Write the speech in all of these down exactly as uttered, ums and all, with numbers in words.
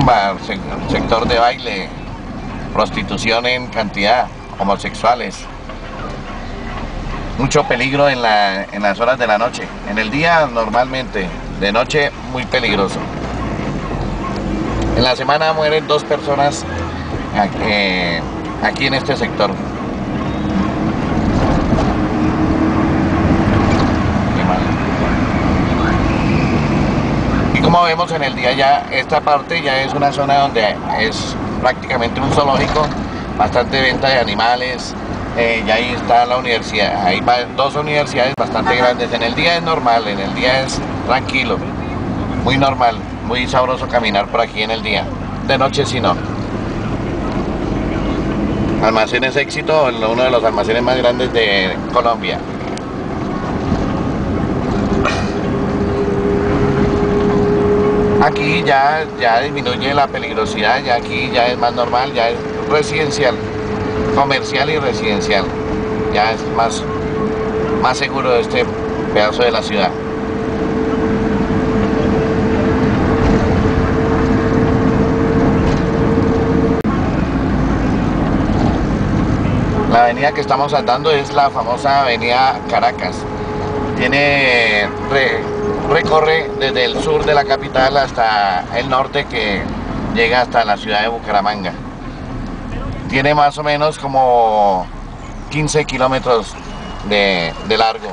rumba, sector de baile, prostitución en cantidad, homosexuales. Mucho peligro en, la, en las horas de la noche. En el día normalmente, de noche muy peligroso. En la semana mueren dos personas eh, aquí en este sector. Y como vemos en el día ya, esta parte ya es una zona donde es prácticamente un zoológico, bastante venta de animales. Eh, y ahí está la universidad, hay dos universidades bastante grandes. En el día es normal, en el día es tranquilo, muy normal, muy sabroso caminar por aquí en el día. De noche sí no. Almacenes Éxito, uno de los almacenes más grandes de Colombia. Aquí ya, ya disminuye la peligrosidad, ya aquí ya es más normal, ya es residencial. Comercial y residencial, ya es más, más seguro de este pedazo de la ciudad. La avenida que estamos andando es la famosa avenida Caracas. Tiene, re, recorre desde el sur de la capital hasta el norte, que llega hasta la ciudad de Bucaramanga. Tiene más o menos como quince kilómetros de, de largo.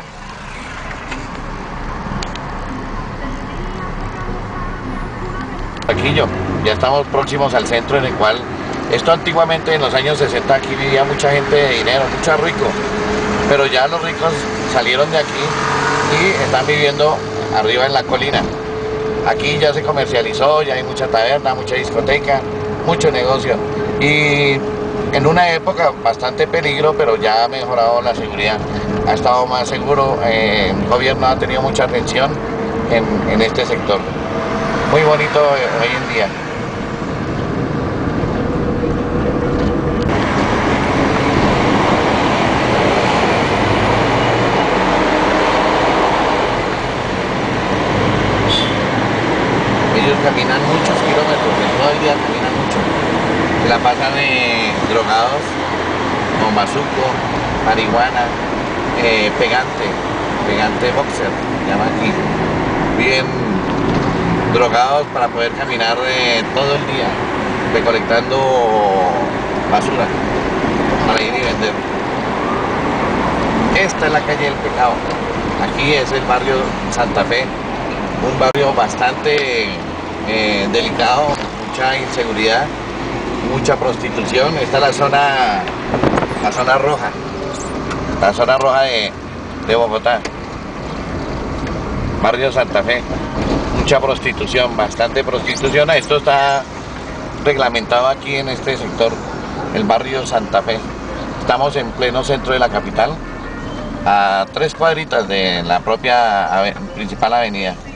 Aquí yo, ya estamos próximos al centro, en el cual esto antiguamente en los años sesenta aquí vivía mucha gente de dinero, mucha rico, pero ya los ricos salieron de aquí y están viviendo arriba en la colina. Aquí ya se comercializó, ya hay mucha taberna, mucha discoteca, mucho negocio. Y en una época bastante peligro, pero ya ha mejorado la seguridad, ha estado más seguro. Eh, el gobierno ha tenido mucha atención en, en este sector. Muy bonito hoy en día. Ellos caminan muchos kilómetros, todo el día caminan mucho. Se la pasan eh, drogados, con bazuco, marihuana, eh, pegante, pegante boxer, se llama aquí. Viven drogados para poder caminar eh, todo el día, recolectando basura para ir y vender. Esta es la calle del pecado. Aquí es el barrio Santa Fe, un barrio bastante eh, delicado, mucha inseguridad, mucha prostitución. Esta es la zona, la zona roja, la zona roja de, de Bogotá, barrio Santa Fe. Mucha prostitución, bastante prostitución. Esto está reglamentado aquí en este sector, el barrio Santa Fe. Estamos en pleno centro de la capital, a tres cuadritas de la propia ave- principal avenida.